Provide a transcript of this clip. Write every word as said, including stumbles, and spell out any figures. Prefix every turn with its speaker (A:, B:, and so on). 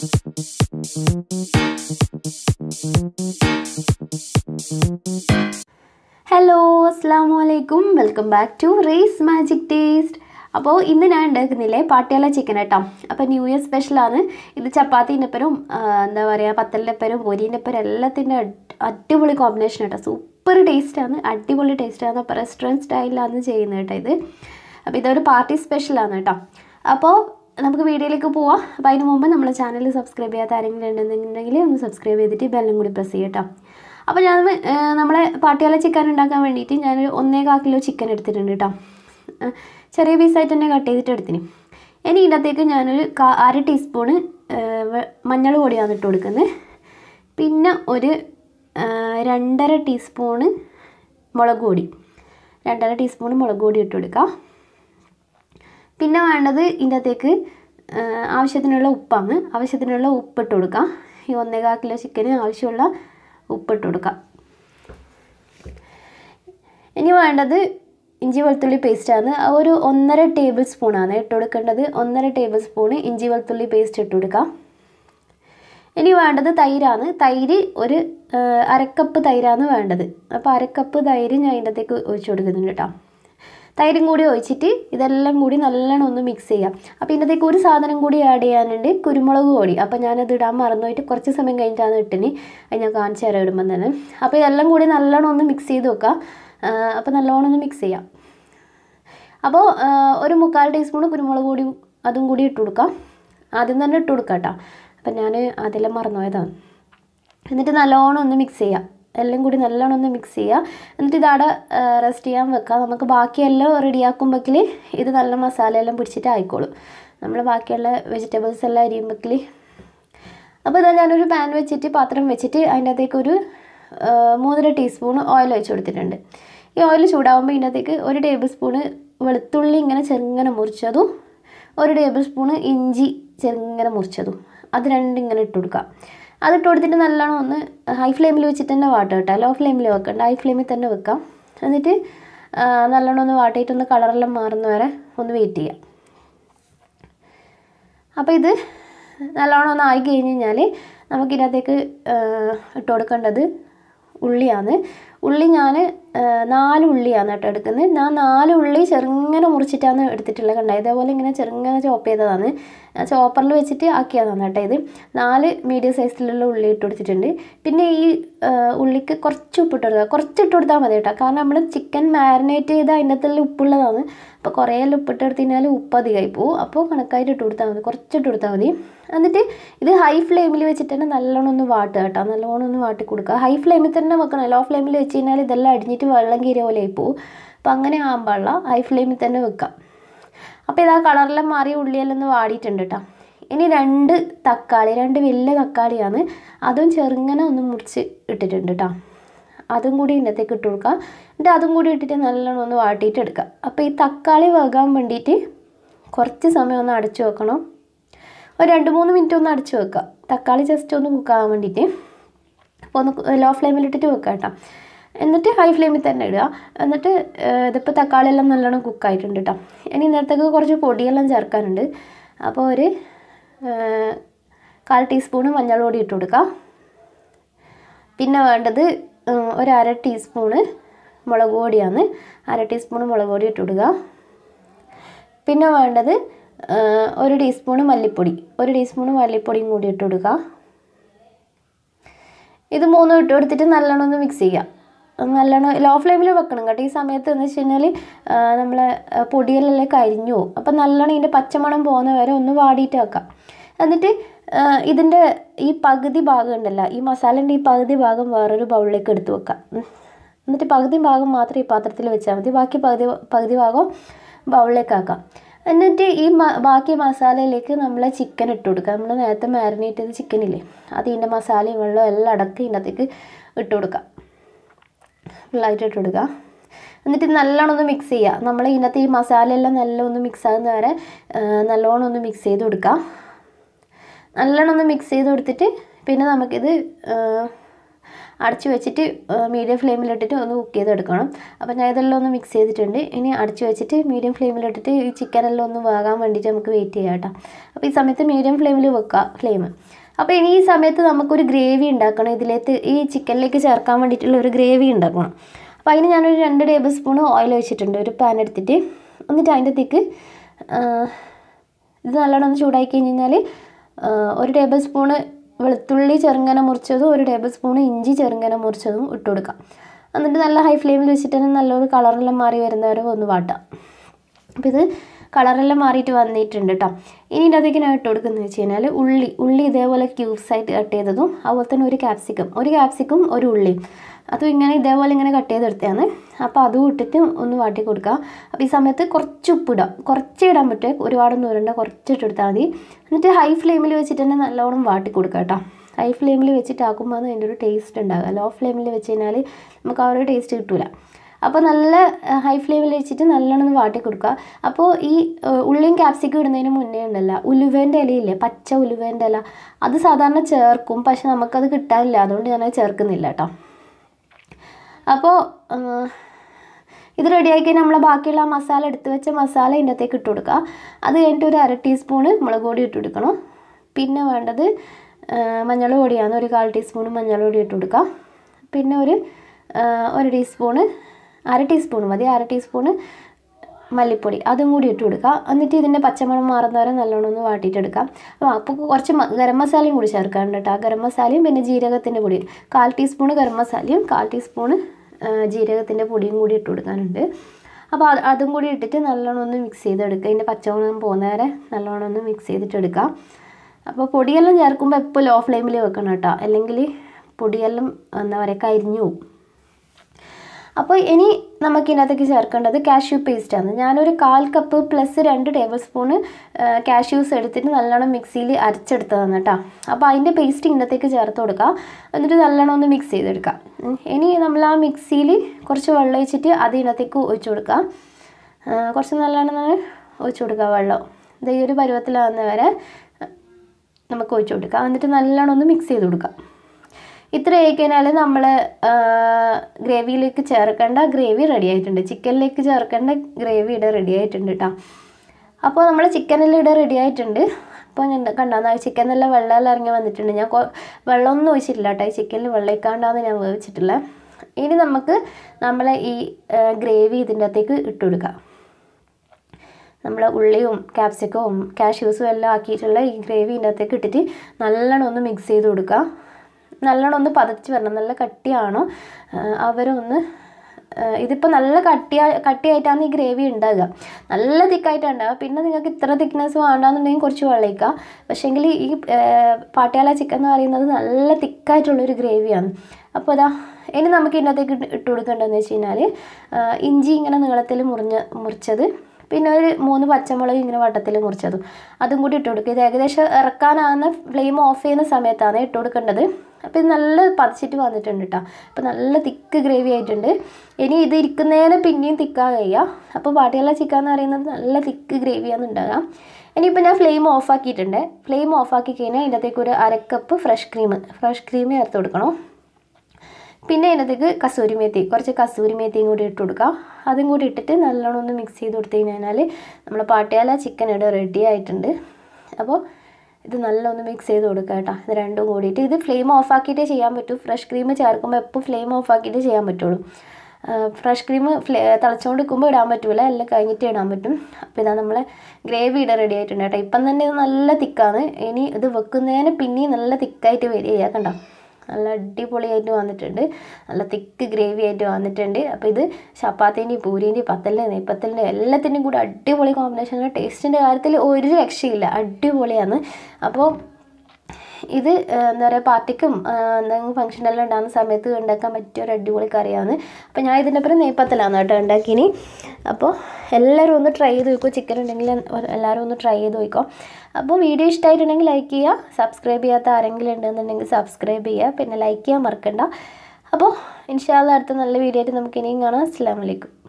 A: Hello അസ്സലാമു അലൈക്കും, welcome back to race magic taste. അപ്പോൾ ഇന്ന് ഞാൻ ഉണ്ടാക്കുന്നില്ലേ പാട്ടിയാല ചിക്കൻ കേട്ടോ. അപ്പോൾ ന്യൂ ഇയർ സ്പെഷ്യലാണ് ഇത്. ചപ്പാത്തീൻ്റെ ഒപ്പരം എന്താ പറയുക പത്തലിൻ്റെ ഒപ്പരം പൊരീൻ്റെ ഒപ്പരം എല്ലാത്തിൻ്റെ അടിപൊളി കോമ്പിനേഷൻ കേട്ടോ. സൂപ്പർ ടേസ്റ്റാണ്, അടിപൊളി ടേസ്റ്റാണ്. അപ്പോൾ റെസ്റ്റോറൻറ്റ് സ്റ്റൈലിലാണ് ചെയ്യുന്നത് കേട്ടോ ഇത്. അപ്പോൾ ഇതൊരു പാർട്ടി സ്പെഷ്യലാണ് കേട്ടോ. അപ്പോൾ നമുക്ക് വീഡിയോയിലേക്ക് പോവാം. അപ്പോൾ അതിന് മുമ്പ് നമ്മളെ ചാനൽ സബ്സ്ക്രൈബ് ചെയ്യാത്ത ആരെങ്കിലും ഉണ്ടെന്നുണ്ടെങ്കിൽ ഒന്ന് സബ്സ്ക്രൈബ് ചെയ്തിട്ട് ബെല്ലും കൂടി പ്രസ് ചെയ്യാം കേട്ടോ. അപ്പോൾ ഞാൻ നമ്മളെ പാട്ടിയാല ചിക്കൻ ഉണ്ടാക്കാൻ വേണ്ടിയിട്ട് ഞാനൊരു ഒന്നേകാൽ കിലോ ചിക്കൻ എടുത്തിട്ടുണ്ട് കേട്ടോ. ചെറിയ പീസായിട്ട് തന്നെ കട്ട് ചെയ്തിട്ട് എടുത്തിന്. ഇനി ഇതിനകത്തേക്ക് ഞാനൊരു അര ടീസ്പൂണ് മഞ്ഞൾ പൊടിയാണ് ഇട്ട് കൊടുക്കുന്നത്. പിന്നെ ഒരു രണ്ടര ടീസ്പൂണ് മുളക് പൊടി രണ്ടര ടീസ്പൂണ് മുളക് പൊടി ഇട്ട് കൊടുക്കാം. പിന്നെ വേണ്ടത് ഇതിൻ്റെ അകത്തേക്ക് ആവശ്യത്തിനുള്ള ഉപ്പാണ്. ആവശ്യത്തിനുള്ള ഉപ്പിട്ട് കൊടുക്കാം. ഈ ഒന്നേകാൽ കിലോ ചിക്കന് ആവശ്യമുള്ള ഉപ്പിട്ട് കൊടുക്കാം. ഇനി വേണ്ടത് ഇഞ്ചി വെളുത്തുള്ളി പേസ്റ്റാണ്. ഒരു ഒന്നര ടേബിൾ സ്പൂണാണ് ഇട്ട് കൊടുക്കേണ്ടത്. ഒന്നര ടേബിൾ സ്പൂണ് ഇഞ്ചി വെളുത്തുള്ളി പേസ്റ്റ് ഇട്ട് കൊടുക്കാം. ഇനി വേണ്ടത് തൈരാണ്. തൈര് ഒരു അരക്കപ്പ് തൈരാണ് വേണ്ടത്. അപ്പോൾ അരക്കപ്പ് തൈര് ഞാൻ ഇതിൻ്റെ അകത്തേക്ക് ഒഴിച്ച് കൊടുക്കുന്നുണ്ട് കേട്ടോ. തൈരും കൂടി ഒഴിച്ചിട്ട് ഇതെല്ലാം കൂടി നല്ലോണം ഒന്ന് മിക്സ് ചെയ്യാം. അപ്പോൾ ഇതിനകത്തേക്ക് ഒരു സാധനം കൂടി ആഡ് ചെയ്യാനുണ്ട്, കുരുമുളക് പൊടി. അപ്പോൾ ഞാനത് ഇടാൻ മറന്നുപോയിട്ട് കുറച്ച് സമയം കഴിഞ്ഞിട്ടാണ് ഇട്ടിന്. അത് ഞാൻ കാണിച്ചു തരാം ഇടുമ്പം തന്നെ. അപ്പോൾ ഇതെല്ലാം കൂടി നല്ലോണം ഒന്ന് മിക്സ് ചെയ്ത് വെക്കാം. അപ്പോൾ നല്ലോണം ഒന്ന് മിക്സ് ചെയ്യാം. അപ്പോൾ ഒരു മുക്കാൽ ടീസ്പൂൺ കുരുമുളക് പൊടി അതും കൂടി ഇട്ട് കൊടുക്കാം. ആദ്യം തന്നെ ഇട്ട് കൊടുക്കാം കേട്ടോ. അപ്പം ഞാൻ അതെല്ലാം മറന്നുപോയതാണ്. എന്നിട്ട് നല്ലോണം ഒന്ന് മിക്സ് ചെയ്യാം. എല്ലാം കൂടി നല്ലോണം ഒന്ന് മിക്സ് ചെയ്യുക. എന്നിട്ട് ഇതവിടെ റെസ്റ്റ് ചെയ്യാൻ വെക്കുക. നമുക്ക് ബാക്കിയെല്ലാം റെഡിയാക്കുമ്പോഴേക്കിൽ ഇത് നല്ല മസാലയെല്ലാം പിടിച്ചിട്ട് ആയിക്കോളും. നമ്മൾ ബാക്കിയുള്ള വെജിറ്റബിൾസ് എല്ലാം അരിയുമ്പോഴേക്കിൽ. അപ്പോൾ ഇതാ ഞാനൊരു പാൻ വെച്ചിട്ട് പാത്രം വെച്ചിട്ട് അതിൻ്റെ അകത്തേക്ക് ഒരു മൂന്നര ടീസ്പൂൺ ഓയിൽ ഒഴിച്ച് കൊടുത്തിട്ടുണ്ട്. ഈ ഓയിൽ ചൂടാകുമ്പോൾ ഇതിൻ്റെ അകത്തേക്ക് ഒരു ടേബിൾ സ്പൂണ് വെളുത്തുള്ളി ഇങ്ങനെ ചെറുങ്ങനെ മുറിച്ചതും ഒരു ടേബിൾ സ്പൂണ് ഇഞ്ചി ചെറുങ്ങനെ മുറിച്ചതും അത് രണ്ടും ഇങ്ങനെ ഇട്ട് കൊടുക്കുക. അതിട്ട് കൊടുത്തിട്ട് നല്ലോണം ഒന്ന് ഹൈ ഫ്ലെയിമിൽ വെച്ചിട്ട് തന്നെ വാട്ടുക കേട്ടോ. ലോ ഫ്ലെയിമിൽ വെക്കണ്ട, ഹൈ ഫ്ലെയിമിൽ തന്നെ വെക്കാം. എന്നിട്ട് നല്ലോണം ഒന്ന് വാട്ടിയിട്ട് ഒന്ന് കളറെല്ലാം മാറുന്ന വരെ ഒന്ന് വെയിറ്റ് ചെയ്യാം. അപ്പോൾ ഇത് നല്ലോണം ഒന്ന് ആയി കഴിഞ്ഞ് കഴിഞ്ഞാൽ നമുക്കിതിനകത്തേക്ക് ഇട്ട് കൊടുക്കേണ്ടത് ഉള്ളിയാണ്. ഉള്ളി ഞാൻ നാല് ഉള്ളിയാണ് കേട്ടോ എടുക്കുന്നത്. ഞാൻ നാല് ഉള്ളി ചെറുങ്ങനെ മുറിച്ചിട്ടാണ് എടുത്തിട്ടുള്ളത്. കണ്ടോ, ഇതേപോലെ ഇങ്ങനെ ചെറുങ്ങനെ ചോപ്പ് ചെയ്തതാണ്. ചോപ്പറിൽ വെച്ചിട്ട് ആക്കിയതാണ് കേട്ടോ. ഇത് നാല് മീഡിയം സൈസിലുള്ള ഉള്ളി ഇട്ട് കൊടുത്തിട്ടുണ്ട്. പിന്നെ ഈ ഉള്ളിക്ക് കുറച്ച് ഉപ്പിട്ട് കൊടുക്കുക. കുറച്ച് ഇട്ട് കൊടുത്താൽ മതി കേട്ടോ. കാരണം നമ്മൾ ചിക്കൻ മാരിനേറ്റ് ചെയ്ത് അതിൻ്റെ അകത്തുള്ള ഉപ്പുള്ളതാണ്. അപ്പോൾ കുറേയെല്ലാം ഉപ്പിട്ട് എടുത്ത് കഴിഞ്ഞാൽ ഉപ്പ് അധികമായി പോവും. അപ്പോൾ കണക്കായിട്ട് ഇട്ട് കൊടുത്താൽ മതി, കുറച്ചിട്ട് കൊടുത്താൽ മതി. എന്നിട്ട് ഇത് ഹൈ ഫ്ലെയിമിൽ വെച്ചിട്ട് തന്നെ നല്ലോണം ഒന്ന് വാട്ടുക കേട്ടോ. നല്ലോണം ഒന്ന് വാട്ടി കൊടുക്കുക. ഹൈ ഫ്ലെയിമിൽ തന്നെ വെക്കണം. ലോ ഫ്ലെയിമിൽ വെച്ച് കഴിഞ്ഞാൽ ഇതെല്ലാം അടിഞ്ഞിട്ട് വെള്ളം കീറിയ പോലെ ആയി പോവും. അപ്പോൾ അങ്ങനെ ആകാൻ പാടില്ല, ഹൈ ഫ്ലെയിമിൽ തന്നെ വെക്കാം. അപ്പോൾ ഇതാ കളറെല്ലാം മാറി ഉള്ളിയെല്ലാം ഒന്ന് വാടിയിട്ടുണ്ട് കേട്ടോ. ഇനി രണ്ട് തക്കാളി, രണ്ട് വലിയ തക്കാളിയാണ്. അതും ചെറുങ്ങനെ ഒന്ന് മുറിച്ച് ഇട്ടിട്ടുണ്ട് കേട്ടോ. അതും കൂടി ഇതിനകത്തേക്ക് ഇട്ട് കൊടുക്കുക. എന്നിട്ട് അതും കൂടി ഇട്ടിട്ട് നല്ലോണം ഒന്ന് വാട്ടിയിട്ട് എടുക്കുക. അപ്പോൾ ഈ തക്കാളി വേകാൻ വേണ്ടിയിട്ട് കുറച്ച് സമയം ഒന്ന് അടച്ചു വെക്കണം. ഒരു രണ്ട് മൂന്ന് മിനിറ്റ് ഒന്ന് അടച്ചു വെക്കുക. തക്കാളി ജസ്റ്റ് ഒന്ന് കുക്കാകാൻ വേണ്ടിയിട്ട്. അപ്പോൾ ഒന്ന് ലോ ഫ്ലെയിമിലിട്ടിട്ട് വെക്കുക കേട്ടോ. എന്നിട്ട് ഹൈ ഫ്ലെയിമിൽ തന്നെ ഇടുക. എന്നിട്ട് ഇതിപ്പോൾ തക്കാളിയെല്ലാം നല്ലോണം കുക്കായിട്ടുണ്ട് കേട്ടോ. ഇനി ഇന്നത്തേക്ക് കുറച്ച് പൊടിയെല്ലാം ചേർക്കാനുണ്ട്. അപ്പോൾ ഒരു കാൽ ടീസ്പൂണ് മഞ്ഞൾ പൊടി ഇട്ട് കൊടുക്കുക. പിന്നെ വേണ്ടത് ഒരു അര ടീസ്പൂണ് മുളക് പൊടിയാണ്. അര ടീസ്പൂണ് മുളക് പൊടി ഇട്ട് കൊടുക്കുക. പിന്നെ വേണ്ടത് ഒരു ടീസ്പൂണ് മല്ലിപ്പൊടി ഒരു ടീസ്പൂണ് മല്ലിപ്പൊടിയും കൂടി ഇട്ട് കൊടുക്കുക. ഇത് മൂന്നും ഇട്ട് കൊടുത്തിട്ട് നല്ലോണം ഒന്ന് മിക്സ് ചെയ്യുക. നല്ലോണം ലോ ഫ്ലെയിമിൽ വെക്കണം കേട്ടോ. ഈ സമയത്ത് എന്ന് വെച്ച് കഴിഞ്ഞാൽ നമ്മളെ പൊടിയെല്ലാം കരിഞ്ഞു പോകും. അപ്പം നല്ലോണം ഇതിൻ്റെ പച്ചമണം പോകുന്ന വരെ ഒന്ന് വാടിയിട്ട് വെക്കാം. എന്നിട്ട് ഇതിൻ്റെ ഈ പകുതി ഭാഗം ഉണ്ടല്ലോ, ഈ മസാലേൻ്റെ ഈ പകുതി ഭാഗം വേറൊരു ബൗളിലേക്ക് എടുത്ത് വെക്കാം. എന്നിട്ട് പകുതി ഭാഗം മാത്രം ഈ പാത്രത്തിൽ വെച്ചാൽ മതി. ബാക്കി പകുതി പകുതി ഭാഗം ബൗളിലേക്ക് ആക്കാം. എന്നിട്ട് ഈ ബാക്കി മസാലയിലേക്ക് നമ്മൾ ചിക്കൻ ഇട്ട് കൊടുക്കുക. നമ്മൾ നേരത്തെ മാരിനേറ്റ് ചെയ്ത ചിക്കനില്ലേ, അത് ഇതിൻ്റെ മസാലയും വെള്ളവും എല്ലാം അടക്കി ഇതിനകത്തേക്ക് ഇട്ട് കൊടുക്കുക. ഫുള്ളായിട്ട് ഇട്ട് കൊടുക്കുക. എന്നിട്ട് നല്ലോണം ഒന്ന് മിക്സ് ചെയ്യുക. നമ്മൾ ഇതിനകത്ത് ഈ മസാലയെല്ലാം നല്ല ഒന്ന് മിക്സ് ആകുന്ന വരെ നല്ലോണം ഒന്ന് മിക്സ് ചെയ്ത് കൊടുക്കുക. നല്ലോണം ഒന്ന് മിക്സ് ചെയ്ത് കൊടുത്തിട്ട് പിന്നെ നമുക്കിത് അടച്ചു വെച്ചിട്ട് മീഡിയം ഫ്ലെയിമിലിട്ടിട്ട് ഒന്ന് കുക്ക് ചെയ്തെടുക്കണം. അപ്പോൾ ഞാൻ ഇതെല്ലാം ഒന്ന് മിക്സ് ചെയ്തിട്ടുണ്ട്. ഇനി അടച്ചു വെച്ചിട്ട് മീഡിയം ഫ്ലെയിമിലിട്ടിട്ട് ഈ ചിക്കനെല്ലാം ഒന്ന് വേകാൻ വേണ്ടിയിട്ട് നമുക്ക് വെയിറ്റ് ചെയ്യാം കേട്ടോ. അപ്പോൾ ഈ സമയത്ത് മീഡിയം ഫ്ലെയിമിൽ വെക്കുക ഫ്ലെയിം. അപ്പോൾ ഇനി ഈ സമയത്ത് നമുക്കൊരു ഗ്രേവി ഉണ്ടാക്കണം. ഇതിലേക്ക് ഈ ചിക്കനിലേക്ക് ചേർക്കാൻ വേണ്ടിയിട്ടുള്ള ഒരു ഗ്രേവി ഉണ്ടാക്കണം. അപ്പോൾ അതിന് ഞാനൊരു രണ്ട് ടേബിൾ സ്പൂൺ ഓയിൽ വെച്ചിട്ടുണ്ട് ഒരു പാൻ എടുത്തിട്ട്. എന്നിട്ട് അതിൻ്റെ അകത്തേക്ക് ഇത് നല്ലോണം ഒന്ന് ചൂടാക്കി കഴിഞ്ഞ് കഴിഞ്ഞാൽ ഒരു ടേബിൾ സ്പൂണ് വെളുത്തുള്ളി ചെറുങ്ങനെ മുറിച്ചതും ഒരു ടേബിൾ സ്പൂൺ ഇഞ്ചി ചെറുങ്ങനെ മുറിച്ചതും ഇട്ട് കൊടുക്കാം. എന്നിട്ട് നല്ല ഹൈ ഫ്ലെയിമിൽ വെച്ചിട്ട് തന്നെ നല്ലൊരു കളറെല്ലാം മാറി വരുന്നവരെ ഒന്ന് വാട്ടാം. അപ്പോൾ ഇത് കളറെല്ലാം മാറിയിട്ട് വന്നിട്ടുണ്ട് കേട്ടോ. ഇനി ഇതിൻ്റെ അകത്തേക്ക് ഞാൻ ഇട്ട് കൊടുക്കുന്നത് വെച്ച് കഴിഞ്ഞാൽ ഉള്ളി ഉള്ളി ഇതേപോലെ ക്യൂബ്സായിട്ട് കട്ട് ചെയ്തതും അതുപോലെ തന്നെ ഒരു ക്യാപ്സിക്കം ഒരു ക്യാപ്സിക്കും ഒരു ഉള്ളിയും അതും ഇങ്ങനെ ഇതേപോലെ ഇങ്ങനെ കട്ട് ചെയ്തെടുത്തതാണ്. അപ്പോൾ അതും ഇട്ടിട്ട് ഒന്ന് വാട്ടി കൊടുക്കുക. അപ്പോൾ ഈ സമയത്ത് കുറച്ച് ഉപ്പിടാം. കുറച്ച് ഇടാൻ പറ്റുക, ഒരുപാടൊന്നും ഇടണ്ട, കുറച്ചിട്ട് എടുത്താൽ മതി. എന്നിട്ട് ഹൈ ഫ്ലെയിമിൽ വെച്ചിട്ട് തന്നെ നല്ലോണം വാട്ടി കൊടുക്കുക കേട്ടോ. ഹൈ ഫ്ലെയിമിൽ വെച്ചിട്ട് ആക്കുമ്പോൾ അതിൻ്റെ ഒരു ടേസ്റ്റ് ഉണ്ടാകുക. ലോ ഫ്ലെയിമിൽ വെച്ച് കഴിഞ്ഞാൽ നമുക്ക് ആ ഒരു ടേസ്റ്റ് കിട്ടില്ല. അപ്പോൾ നല്ല ഹൈ ഫ്ലെയിമിൽ വെച്ചിട്ട് നല്ലോണം ഒന്ന് വാട്ടി കൊടുക്കുക. അപ്പോൾ ഈ ഉള്ളിയും ക്യാപ്സിക്കും ഇടുന്നതിന് മുന്നേ ഉണ്ടല്ല ഉലുവേൻ്റെ ഇലയില്ലേ, പച്ച ഉലുവേൻ്റെ ഇല, അത് സാധാരണ ചേർക്കും. പക്ഷെ നമുക്കത് കിട്ടാനില്ല, അതുകൊണ്ട് ഞാനത് ചേർക്കുന്നില്ല കേട്ടോ. അപ്പോൾ ഇത് റെഡിയാക്കി കഴിഞ്ഞാൽ നമ്മൾ ബാക്കിയുള്ള മസാല എടുത്ത് വെച്ച മസാല ഇതിൻ്റെ അകത്തേക്ക് ഇട്ട് കൊടുക്കുക. അത് കഴിഞ്ഞിട്ട് ഒരു അര ടീസ്പൂണ് മുളക് പൊടി ഇട്ട് കൊടുക്കണം. പിന്നെ വേണ്ടത് മഞ്ഞൾ പൊടിയാണ്. ഒരു കാൽ ടീസ്പൂണ് മഞ്ഞൾ പൊടി ഇട്ട് കൊടുക്കുക. പിന്നെ ഒരു ഒരു ടീസ്പൂണ് അര ടീസ്പൂൺ മതി അര ടീസ്പൂണ് മല്ലിപ്പൊടി അതും കൂടി ഇട്ട് കൊടുക്കുക. എന്നിട്ട് ഇതിൻ്റെ പച്ചമണം മാറുന്നവരെ നല്ലോണം ഒന്ന് വാട്ടിയിട്ടെടുക്കാം. അപ്പോൾ അപ്പോൾ കുറച്ച് ഗരം മസാലയും കൂടി ചേർക്കാറുണ്ട് കേട്ടോ. ഗരം മസാലയും പിന്നെ ജീരകത്തിൻ്റെ പൊടി കാൽ ടീസ്പൂണ് ഗരം മസാലയും കാൽ ടീസ്പൂണ് ജീരകത്തിൻ്റെ പൊടിയും കൂടി ഇട്ട് കൊടുക്കാനുണ്ട്. അപ്പോൾ അത് അതും കൂടി ഇട്ടിട്ട് നല്ലോണം ഒന്ന് മിക്സ് ചെയ്തെടുക്കുക. ഇതിൻ്റെ പച്ചമണം പോകുന്നവരെ നല്ലോണം ഒന്ന് മിക്സ് ചെയ്തിട്ടെടുക്കാം. അപ്പോൾ പൊടിയെല്ലാം ചേർക്കുമ്പോൾ എപ്പോൾ ലോ ഫ്ലെയിമിൽ വെക്കണം കേട്ടോ, അല്ലെങ്കിൽ പൊടിയെല്ലാം എന്താ പറയുക കരിഞ്ഞു പോകും. അപ്പോൾ ഇനി നമുക്ക് ഇതിനകത്തേക്ക് ചേർക്കേണ്ടത് കാഷ്യൂ പേസ്റ്റാണ്. ഞാനൊരു കാൽ കപ്പ് പ്ലസ് രണ്ട് ടേബിൾ സ്പൂണ് കാഷ്യൂസ് എടുത്തിട്ട് നല്ലോണം മിക്സിയിൽ അരച്ചെടുത്തതാണ് കേട്ടോ. അപ്പോൾ അതിൻ്റെ പേസ്റ്റ് ഇതിനകത്തേക്ക് ചേർത്ത് കൊടുക്കുക. എന്നിട്ട് നല്ലോണം ഒന്ന് മിക്സ് ചെയ്തെടുക്കാം. ഇനി നമ്മൾ ആ മിക്സിയിൽ കുറച്ച് വെള്ളം ഒഴിച്ചിട്ട് അത് ഇതിനകത്തേക്ക് ഒഴിച്ചു കൊടുക്കുക. കുറച്ച് നല്ലോണം ഒഴിച്ചു കൊടുക്കുക വെള്ളം. ഇത് ഈ ഒരു പരുവത്തിലാവുന്ന വരെ നമുക്ക് ഒഴിച്ചു കൊടുക്കാം. എന്നിട്ട് നല്ലോണം ഒന്ന് മിക്സ് ചെയ്ത് കൊടുക്കാം. ഇത്ര ആയിക്കഴിഞ്ഞാൽ നമ്മൾ ഗ്രേവിയിലേക്ക് ചേർക്കേണ്ട ഗ്രേവി റെഡി ആയിട്ടുണ്ട്. ചിക്കനിലേക്ക് ചേർക്കേണ്ട ഗ്രേവി ഇവിടെ റെഡി ആയിട്ടുണ്ട് കേട്ടോ. അപ്പോൾ നമ്മൾ ചിക്കനെല്ലാം ഇവിടെ റെഡി ആയിട്ടുണ്ട്. അപ്പോൾ ഞാൻ കണ്ടാൽ ചിക്കനെല്ലാം വെള്ളമെല്ലാം ഇറങ്ങി വന്നിട്ടുണ്ട്. ഞാൻ വെള്ളമൊന്നും ഒഴിച്ചിട്ടില്ല കേട്ടോ. ഈ ചിക്കനിൽ വെള്ളം ഇക്കാണ്ടാന്ന് ഞാൻ വേവിച്ചിട്ടില്ല. ഇനി നമുക്ക് നമ്മളെ ഈ ഗ്രേവി ഇതിൻ്റെ അകത്തേക്ക് ഇട്ട് കൊടുക്കാം. നമ്മൾ ഉള്ളിയും ക്യാപ്സിക്കവും കാഷ്യൂസും എല്ലാം ആക്കിയിട്ടുള്ള ഈ ഗ്രേവി ഇതിൻ്റെ അകത്തേക്ക് ഇട്ടിട്ട് നല്ലോണം ഒന്ന് മിക്സ് ചെയ്ത് കൊടുക്കുക. നല്ലോണം ഒന്ന് പതച്ച് വരണം. നല്ല കട്ടിയാണോ അവരൊന്ന് ഇതിപ്പോൾ നല്ല കട്ടിയാ കട്ടിയായിട്ടാണ് ഈ ഗ്രേവി ഉണ്ടാകുക. നല്ല തിക്കായിട്ടാണ് ഉണ്ടാകുക. പിന്നെ നിങ്ങൾക്ക് ഇത്ര തിക്നെസ് വേണ്ടാന്നുണ്ടെങ്കിൽ കുറച്ച് വെള്ളയിക്കുക. പക്ഷേങ്കിൽ ഈ പാട്ടിയാല ചിക്കൻ എന്ന് പറയുന്നത് നല്ല തിക്കായിട്ടുള്ളൊരു ഗ്രേവിയാണ്. അപ്പോൾ അതാ ഇനി നമുക്ക് ഇതിനകത്തേക്ക് ഇട്ട് കൊടുക്കേണ്ടതെന്ന് വെച്ച് കഴിഞ്ഞാൽ ഇഞ്ചി ഇങ്ങനെ നീളത്തിൽ മുറിഞ്ഞ മുറിച്ചത്, പിന്നെ ഒരു മൂന്ന് പച്ചമുളക് ഇങ്ങനെ വട്ടത്തിൽ മുറിച്ചതും അതും കൂടി ഇട്ട് കൊടുക്കുക. ഇത് ഏകദേശം ഇറക്കാനാകുന്ന ഫ്ലെയിം ഓഫ് ചെയ്യുന്ന സമയത്താണ് ഇട്ട് കൊടുക്കേണ്ടത്. അപ്പോൾ ഇത് നല്ല പതിച്ചിട്ട് വന്നിട്ടുണ്ട് കേട്ടോ. അപ്പോൾ നല്ല തിക്ക് ഗ്രേവി ആയിട്ടുണ്ട്. ഇനി ഇത് ഇരിക്കുന്നതിന് പിന്നെയും തിക്കാൻ കഴിയുക. അപ്പോൾ പാട്ടിയാല ചിക്കൻ എന്ന് പറയുന്നത് നല്ല തിക്ക് ഗ്രേവിയാണ് ഉണ്ടാകുക. ഇനിയിപ്പോൾ ഞാൻ ഫ്ലെയിം ഓഫാക്കിയിട്ടുണ്ട്. ഫ്ലെയിം ഓഫാക്കി കഴിഞ്ഞാൽ ഇതിനകത്തേക്ക് ഒരു അരക്കപ്പ് ഫ്രഷ് ക്രീം ഫ്രഷ് ക്രീം ചേർത്ത് കൊടുക്കണം. പിന്നെ അതിനകത്തേക്ക് കസൂരി മേത്തി കുറച്ച് കസൂരി മേത്തിയും കൂടി ഇട്ട് കൊടുക്കുക. അതും കൂടി ഇട്ടിട്ട് നല്ലോണം ഒന്ന് മിക്സ് ചെയ്ത് കൊടുത്തു കഴിഞ്ഞാൽ നമ്മൾ പാട്ടിയാല ചിക്കൻ ഇവിടെ റെഡി ആയിട്ടുണ്ട്. അപ്പോൾ ഇത് നല്ലൊന്ന് മിക്സ് ചെയ്ത് കൊടുക്കുക കേട്ടോ. ഇത് രണ്ടും കൂടിയിട്ട് ഇത് ഫ്ലെയിം ഓഫാക്കിയിട്ടേ ചെയ്യാൻ പറ്റൂ. ഫ്രഷ് ക്രീം ചേർക്കുമ്പോൾ എപ്പോൾ ഫ്ലെയിം ഓഫാക്കിയിട്ട് ചെയ്യാൻ പറ്റുള്ളൂ. ഫ്രഷ് ക്രീം ഫ്ലേ തിളച്ചുകൊണ്ട് നിൽക്കുമ്പോൾ ഇടാൻ പറ്റില്ല, എല്ലാം കഴിഞ്ഞിട്ട് ഇടാൻ പറ്റും. അപ്പോൾ ഇതാ നമ്മളെ ഗ്രേവി ഇവിടെ റെഡി ആയിട്ടുണ്ട് കേട്ടോ. ഇപ്പം തന്നെ ഇത് നല്ല തിക്കാണ്. ഇനി ഇത് വെക്കുന്നതിന് പിന്നെയും നല്ല തിക്കായിട്ട് വരിക കണ്ടോ. നല്ല അടിപൊളിയായിട്ട് വന്നിട്ടുണ്ട്. നല്ല തിക്ക് ഗ്രേവി ആയിട്ട് വന്നിട്ടുണ്ട്. അപ്പോൾ ഇത് ചപ്പാത്തിൻ്റെ പൂരിൻ്റെ പത്തലിൻ്റെ നെയ്പ്പത്തലിൻ്റെ എല്ലാത്തിൻ്റെയും കൂടെ അടിപൊളി കോമ്പിനേഷനാണ്. ടേസ്റ്റിൻ്റെ കാര്യത്തിൽ ഒരു രക്ഷയില്ല, അടിപൊളിയാണ്. അപ്പോൾ ഇത് എന്താ പറയുക പാർട്ടിക്കും എന്തെങ്കിലും ഫംഗ്ഷനെല്ലാം ഉണ്ടാകുന്ന സമയത്ത് ഉണ്ടാക്കാൻ പറ്റിയ ഒരു അടിപൊളി കറിയാണ്. അപ്പോൾ ഞാൻ ഇതിൻ്റെ അപ്പുറം നെയ്പ്പത്തലാണ് കേട്ടോ ഉണ്ടാക്കിനി. അപ്പോൾ എല്ലാവരും ഒന്ന് ട്രൈ ചെയ്ത് നോക്കുക. ചിക്കൻ ഉണ്ടെങ്കിൽ എല്ലാവരും ഒന്ന് ട്രൈ ചെയ്ത് നോക്കുക. അപ്പോൾ വീഡിയോ ഇഷ്ടമായിട്ടുണ്ടെങ്കിൽ ലൈക്ക് ചെയ്യുക. സബ്സ്ക്രൈബ് ചെയ്യാത്ത ആരെങ്കിലും ഉണ്ടെന്നുണ്ടെങ്കിൽ സബ്സ്ക്രൈബ് ചെയ്യുക. പിന്നെ ലൈക്ക് ചെയ്യാൻ മറക്കണ്ട. അപ്പോൾ ഇൻഷാ അല്ലാഹ് അടുത്ത നല്ല വീഡിയോ ആയിട്ട് നമുക്ക് ഇനിയും കാണാം. അസ്സലാമു അലൈക്കും.